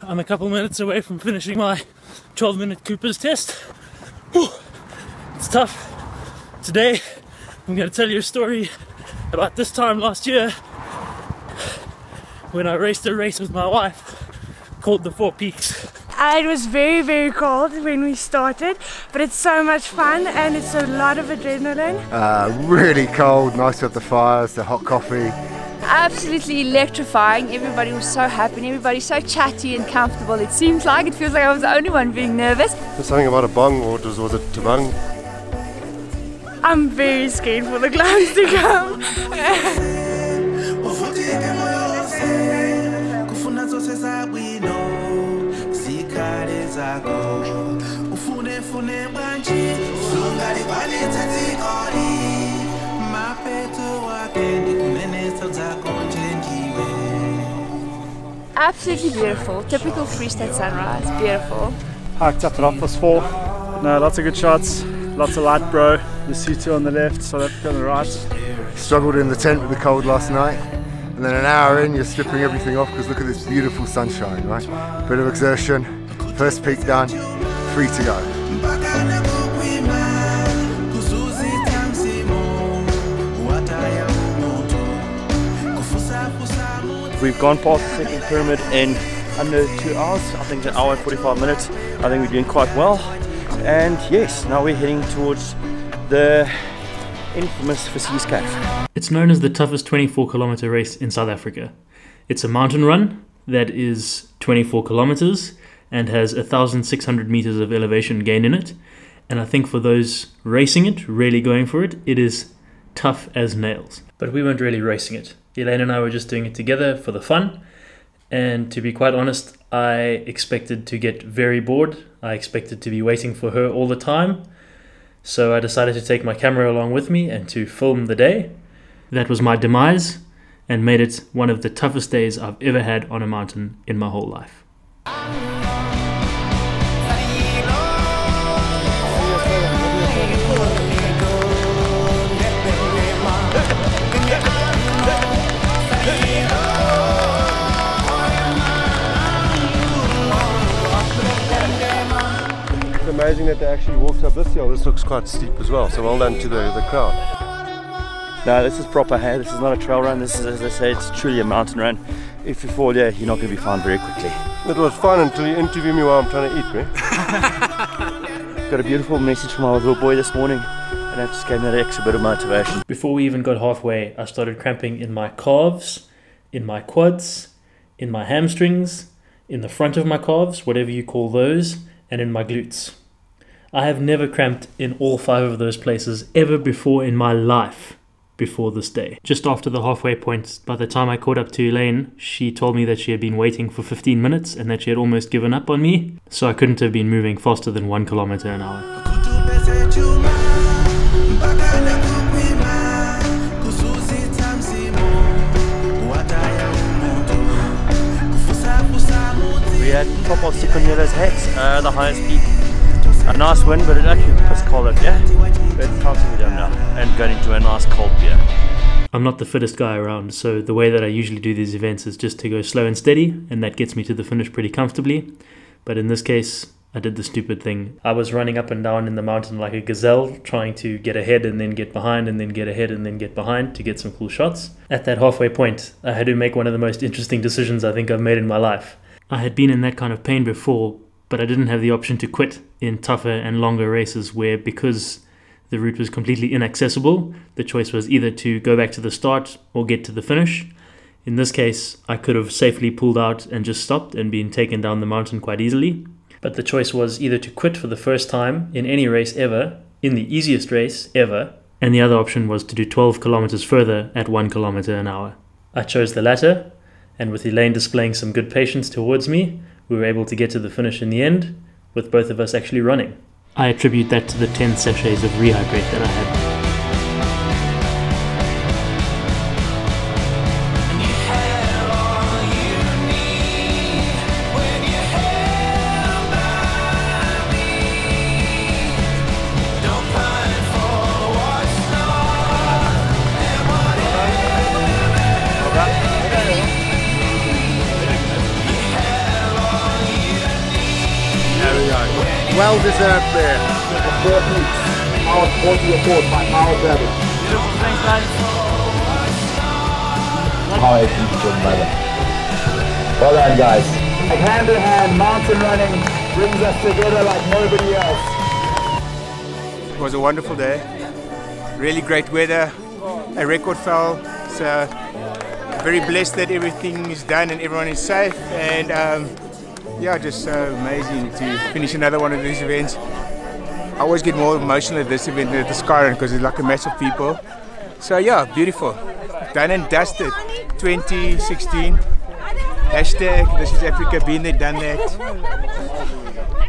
I'm a couple minutes away from finishing my 12-minute Cooper's test. Whew. It's tough. Today, I'm going to tell you a story about this time last year when I raced a race with my wife called the Four Peaks. It was very, very cold when we started, but it's so much fun and it's a lot of adrenaline. Really cold, nice with the fires, the hot coffee. Absolutely electrifying. Everybody was so happy and everybody's so chatty and comfortable. It feels like I was the only one being nervous. There's something about a bung, or was it tabang? I'm very scared for the clouds to come. Absolutely beautiful. Typical Free State sunrise. Beautiful. Hiked up at 4:30. No, lots of good shots. Lots of light bro. The Lesotho on the left, South Africa on the right. Struggled in the tent with the cold last night. And then an hour in, you're stripping everything off because look at this beautiful sunshine, right? Bit of exertion. First peak done. 3 to go. We've gone past the second pyramid in under 2 hours. I think it's an hour and 45 minutes. I think we're doing quite well. And yes, now we're heading towards the infamous Fassies Cave. It's known as the toughest 24-kilometer race in South Africa. It's a mountain run that is 24 kilometers and has 1,600 meters of elevation gain in it. And I think for those racing it, really going for it, it is tough as nails. But we weren't really racing it. Elaine and I were just doing it together for the fun. And to be quite honest, I expected to get very bored. I expected to be waiting for her all the time. So I decided to take my camera along with me and to film the day. That was my demise and made it one of the toughest days I've ever had on a mountain in my whole life. It's amazing that they actually walked up this hill. This looks quite steep as well, so well done to the crowd. No, this is proper, hey? This is not a trail run. This is, as I say, it's truly a mountain run. If you fall here, you're not going to be found very quickly. It was fun until you interview me while I'm trying to eat, right? Got a beautiful message from our little boy this morning, and that just gave me that extra bit of motivation. Before we even got halfway, I started cramping in my calves, in my quads, in my hamstrings, in the front of my calves, whatever you call those, and in my glutes. I have never cramped in all 5 of those places ever before in my life before this day. Just after the halfway point, by the time I caught up to Elaine, she told me that she had been waiting for 15 minutes and that she had almost given up on me, so I couldn't have been moving faster than 1 kilometer an hour. We had top of Sikonela's Hat, the highest peak. A nice wind, but it actually was cold up here. But it's time to be done now and going into a nice cold beer. I'm not the fittest guy around, so the way that I usually do these events is just to go slow and steady, and that gets me to the finish pretty comfortably. But in this case, I did the stupid thing. I was running up and down in the mountain like a gazelle, trying to get ahead and then get behind and then get ahead and then get behind to get some cool shots. At that halfway point, I had to make one of the most interesting decisions I think I've made in my life. I had been in that kind of pain before, but I didn't have the option to quit in tougher and longer races where, because the route was completely inaccessible, the choice was either to go back to the start or get to the finish. In this case, I could have safely pulled out and just stopped and been taken down the mountain quite easily. But the choice was either to quit for the first time in any race ever, in the easiest race ever, and the other option was to do 12 kilometers further at 1 kilometer an hour. I chose the latter, and with Elaine displaying some good patience towards me, we were able to get to the finish in the end, with both of us actually running. I attribute that to the 10 sachets of Rehydrate that I had. well-deserved beer. Our sporty report by Howard Rabbit. Beautiful, thanks guys. How excellent, brother. Well done, guys. Like hand in hand, mountain running brings us together like nobody else. It was a wonderul day. Really great weather. A record fell. So very blessed that everything is done and everyone is safe. And yeah, just so amazing to finish another one of these events. I always get more emotional at this event than at the Skyrun because it's like a mass of people. So yeah, beautiful. Done and dusted. 2016. Hashtag This Is Africa, been there, done that.